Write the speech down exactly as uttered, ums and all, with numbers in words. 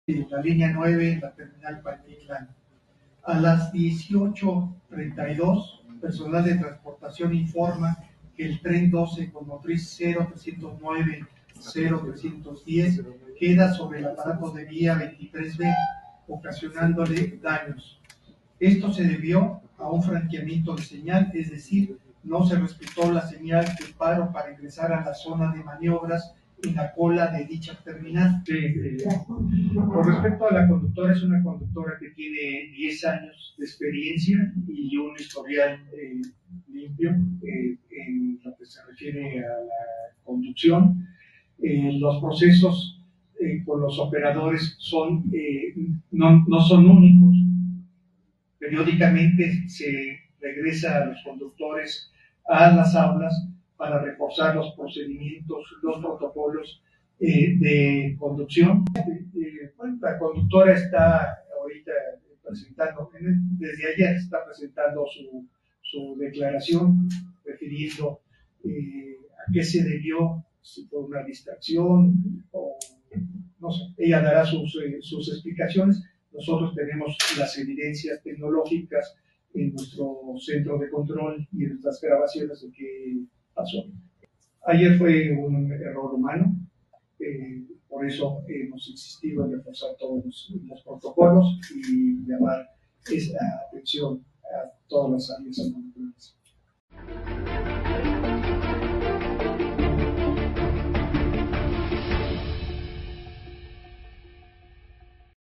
en la línea nueve en la terminal Pantitlán. A las dieciocho treinta y dos, personal de transportación informa que el tren doce con motriz cero trescientos nueve cero trescientos diez queda sobre el aparato de vía veintitrés B, ocasionándole daños. Esto se debió a un franqueamiento de señal, es decir, no se respetó la señal de paro para ingresar a la zona de maniobras en la cola de dicha terminal. Eh, eh, con respecto a la conductora, es una conductora que tiene diez años de experiencia y un historial eh, limpio eh, en lo que se refiere a la conducción. Eh, los procesos eh, con los operadores son, eh, no, no son únicos. Periódicamente se regresa a los conductores a las aulas para reforzar los procedimientos, los protocolos eh, de conducción. Eh, bueno, la conductora está ahorita presentando, desde ayer está presentando su, su declaración refiriendo eh, a qué se debió, si fue una distracción o no sé, ella dará sus, eh, sus explicaciones. Nosotros tenemos las evidencias tecnológicas en nuestro centro de control y en nuestras grabaciones de qué pasó. Ayer fue un error humano, eh, por eso hemos insistido en reforzar todos los, los protocolos y llamar esa atención a todas las áreas involucradas.